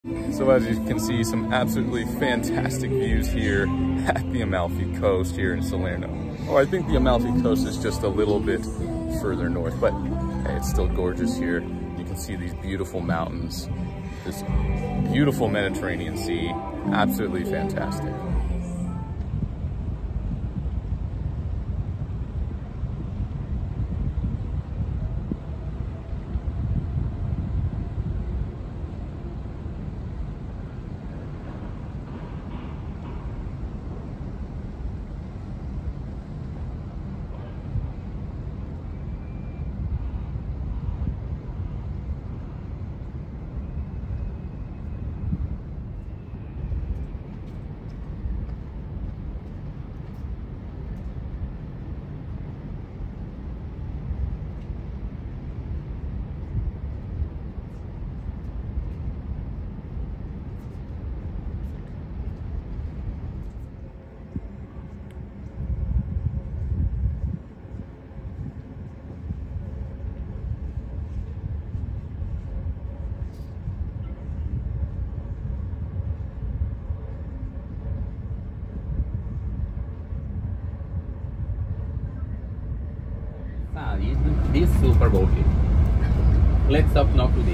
So as you can see, some absolutely fantastic views here at the Amalfi Coast here in Salerno. Oh, I think the Amalfi Coast is just a little bit further north, but hey, it's still gorgeous here. You can see these beautiful mountains, this beautiful Mediterranean Sea, absolutely fantastic. This Super Bowl game. Let's stop now today.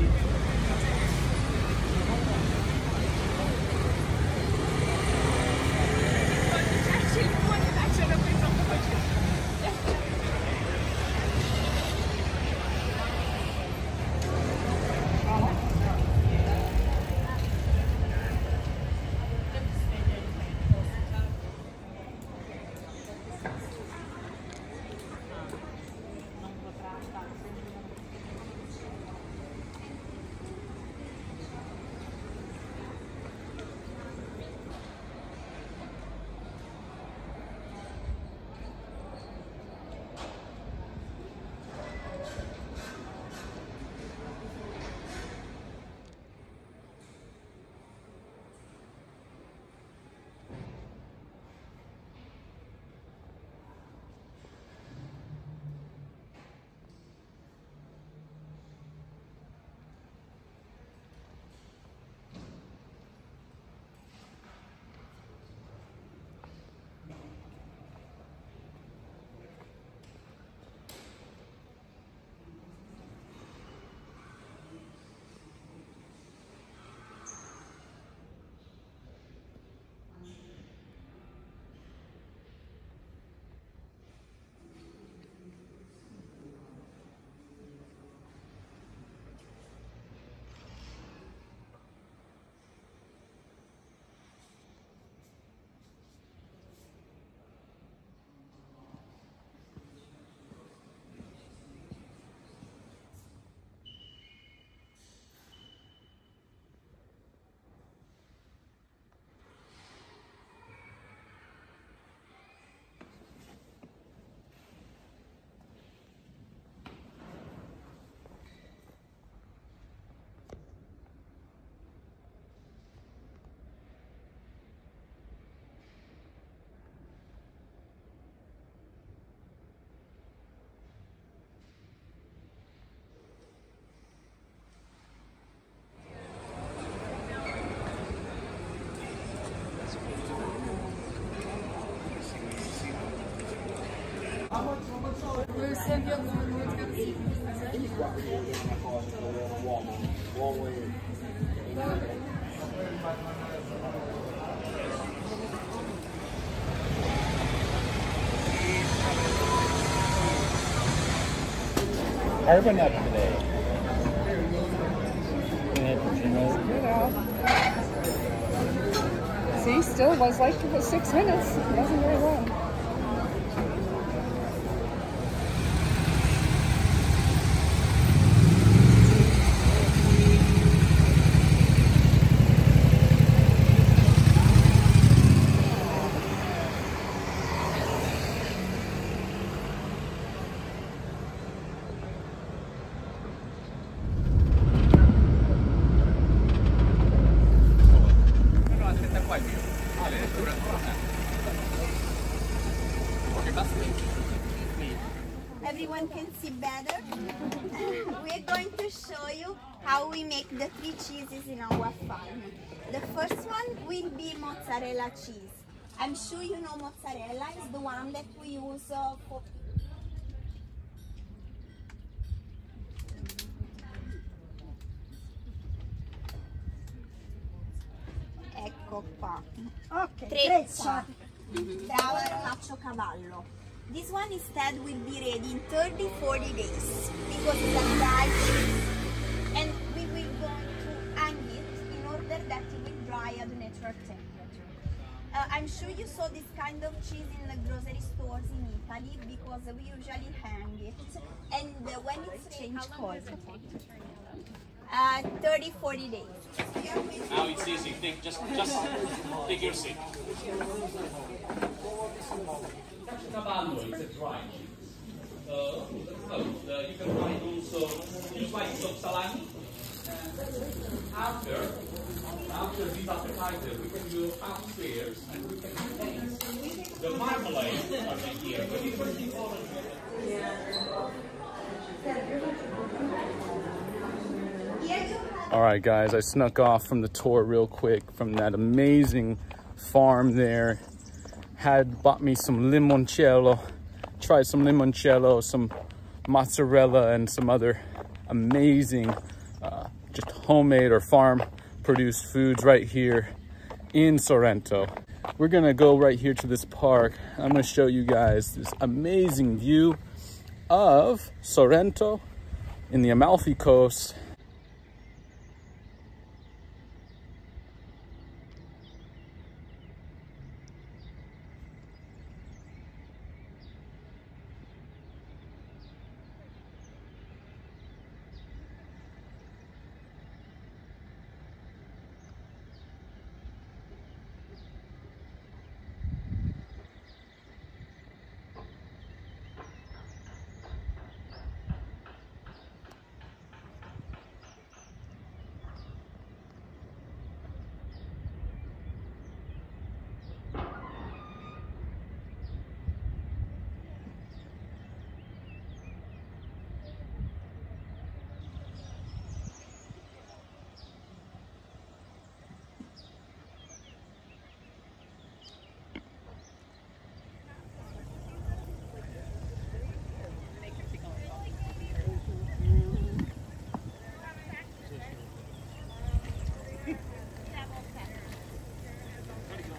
Carbon up today. See, still was like 6 minutes. It wasn't very long. everyone can see better, we're going to show you how we make the 3 cheeses in our farm. The first one will be mozzarella cheese. I'm sure you know mozzarella is the one that we use for... Ecco qua. Ok, Treccia. Brava Caciocavallo. This one instead will be ready in 30-40 days because it's a dry cheese. And we will going to hang it in order that it will dry at the natural temperature. I'm sure you saw this kind of cheese in the grocery stores in Italy because we usually hang it. And when it's changed color, 30-40 days. Now it's easy. Just take your seat. Caciocavallo is a dry cheese. You can find also two slices of salami. After this appetizer, we can go upstairs and we can taste the marmalade over here. But it's very important. All right, guys, I snuck off from the tour real quick from that amazing farm there. Bought me some limoncello, tried some limoncello, some mozzarella, and some other amazing just homemade or farm produced foods right here in Sorrento. We're gonna go right here to this park. I'm gonna show you guys this amazing view of Sorrento in the Amalfi Coast.